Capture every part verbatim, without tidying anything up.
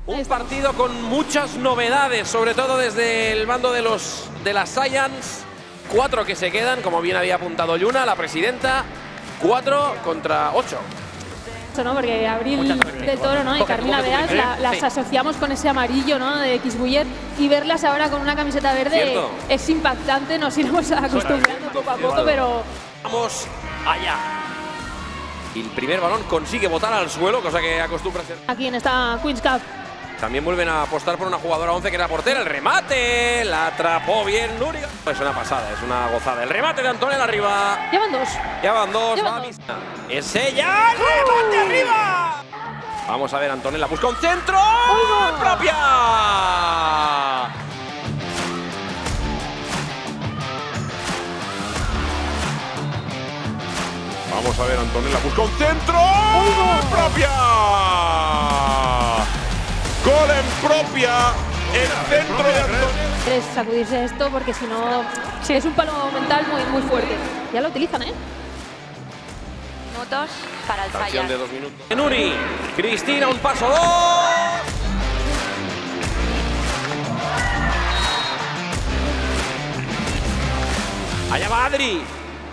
Un partido con muchas novedades, sobre todo desde el bando de los de las Science. Cuatro que se quedan, como bien había apuntado Yuna, la presidenta. Cuatro contra ocho. ¿No? Porque Abril del Toro, ¿no? Y Carmina Beas la, las sí. asociamos con ese amarillo, ¿no? De X-Buller, y verlas ahora con una camiseta verde ¿Cierto? es impactante. Nos iremos acostumbrando poco a poco, pero vamos allá. Y el primer balón consigue botar al suelo, cosa que acostumbra a ser aquí en esta Queen's Cup. También vuelven a apostar por una jugadora once que era portera. El remate, la atrapó bien Núriga. Es una pasada, es una gozada. El remate de Antonella arriba. Ya van dos. Ya van dos. Ya va van a dos. Es ella. ¡El remate ¡Oh! arriba! Vamos a ver, Antonella busca un centro. ¡Oh! ¡Propia! Vamos a ver, Antonella busca un centro. ¡Oh! ¡Propia! Gol en propia, el centro de Antonella. Es sacudirse esto porque si no sí. es un palo mental muy, muy fuerte. Ya lo utilizan, ¿eh? Minutos para el Acción fallar. de dos minutos. Nuri, Cristina, un paso, dos. Allá va Adri.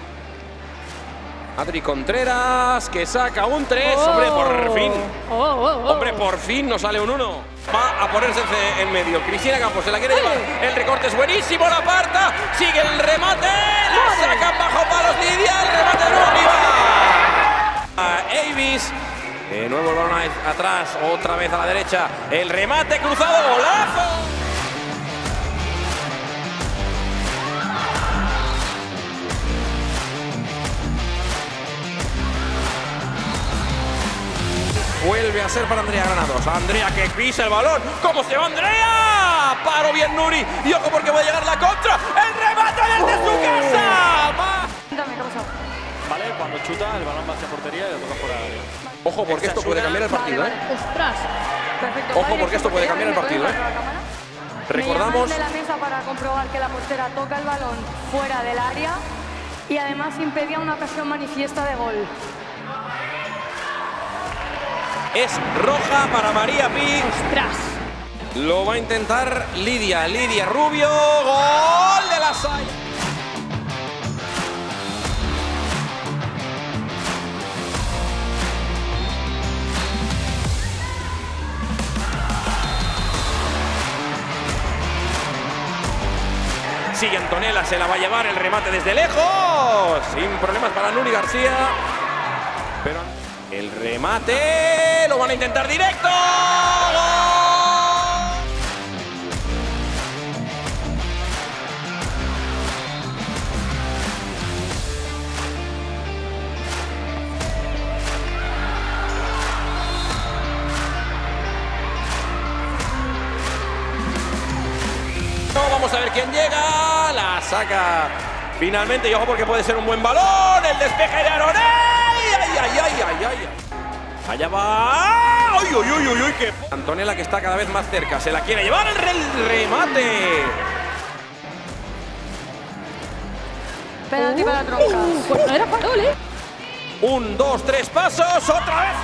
Adri Contreras, que saca un tres. Oh. Hombre, por fin. Oh, oh, oh. Hombre, por fin nos sale un uno. Va a ponerse en medio. Cristina Campos se la quiere llevar. El recorte es buenísimo, la aparta. Sigue el remate. La sacan bajo palos Lidia. El remate no arriba. A Avis. De nuevo el balón atrás. Otra vez a la derecha. El remate cruzado. Golazo. Vuelve a ser para Andrea Granados. Andrea que pisa el balón. ¿Cómo se va Andrea? Paró bien Nuri. Y ojo porque va a llegar la contra. El remate desde oh. su casa. Va. Vale, cuando chuta el balón va hacia portería y lo toca fuera de área. Ojo porque esto puede cambiar el partido. Vale, vale. ¿eh? Ostras. Perfecto. Ojo porque esto puede cambiar el partido. ¿eh? Recordamos. de la mesa para comprobar que la portera toca el balón fuera del área y además impedía una ocasión manifiesta de gol. Es roja para María Pi. ¡Ostras! Lo va a intentar Lidia. Lidia Rubio. ¡Gol de la Science! Sigue Antonella, se la va a llevar el remate desde lejos. Sin problemas para Nuri García. Pero el remate lo van a intentar directo. ¡Gol! Vamos a ver quién llega. La saca finalmente y ojo porque puede ser un buen balón. El despeje de Aroney. ¡Ay, ay, ay, ay, ay! Allá va. ¡Ay, ay, ay, ay, ay! ¡Qué! Antonella que está cada vez más cerca. Se la quiere llevar el re remate. Penalti para Tronca. Uh, pues no era farol, ¿eh? Un, dos, tres pasos. Otra vez.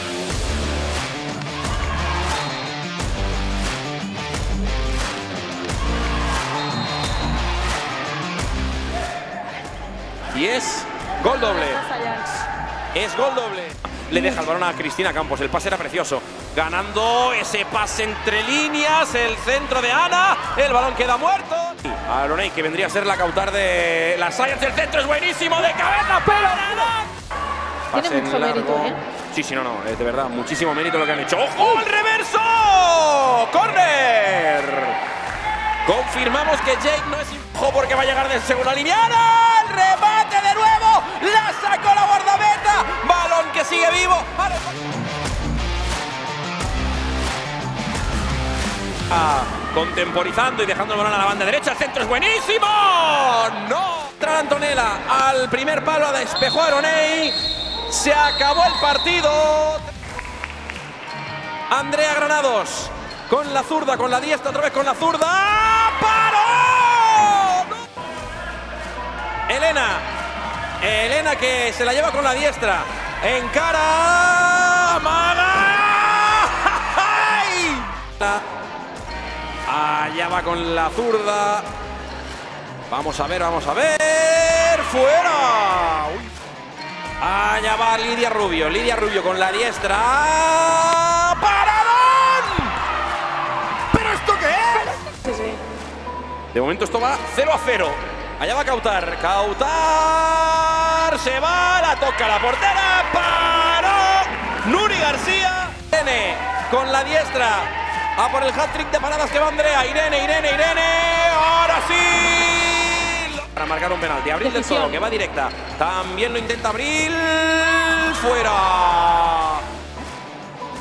Y es gol doble. Es gol doble. Le deja el balón a Cristina Campos. El pase era precioso. Ganando ese pase entre líneas. El centro de Ana. El balón queda muerto. Aroney, que vendría a ser la cautar de la Science. El centro es buenísimo de cabeza, pero nada. Tiene mucho mérito, ¿eh? Sí, sí, no, no. Es de verdad muchísimo mérito lo que han hecho. ¡Ojo! ¡El reverso! ¡Corner! Confirmamos que Jake no es ojo porque va a llegar de segunda lineana. El remate de nuevo. La sacó la guardameta. Balón que sigue vivo. Ah, contemporizando y dejando el balón a la banda derecha. El centro es buenísimo. No. Trae Antonella al primer palo. A despejó a Aroney. Se acabó el partido. Andrea Granados con la zurda, con la diestra, otra vez con la zurda. ¡Paró! ¡No! Elena. Elena que se la lleva con la diestra. Encara. ¡Amaga! ¡Ay! Allá va con la zurda. Vamos a ver, vamos a ver. ¡Fuera! Uy. Allá va Lidia Rubio. Lidia Rubio con la diestra. ¡Paradón! ¿Pero esto qué es? Sí, sí. De momento esto va cero a cero. Allá va Kautar. Kautar se va, la toca la portera. ¡Paró! Nuri García. Irene con la diestra. A por el hat-trick de paradas que va Andrea. Irene, Irene, Irene. Ahora sí. Para marcar un penalti. Abril del Toro, que va directa. También lo intenta Abril. Fuera.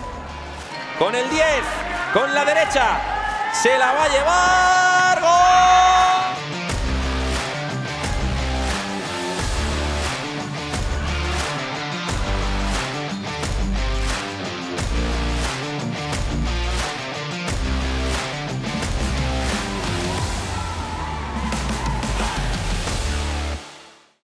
Con el diez. Con la derecha. Se la va a llevar. ¡Gol!